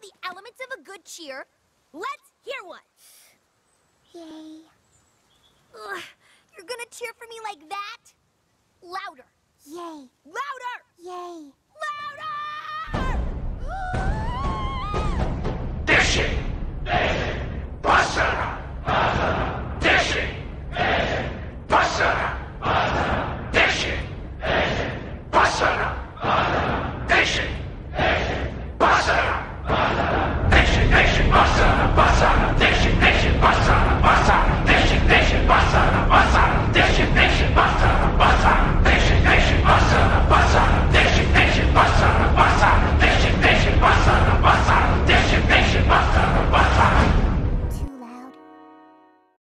the elements of a good cheer? Let's hear one. Yay. Ugh, you're gonna cheer for me like that? Louder. Yay. Louder! Yay.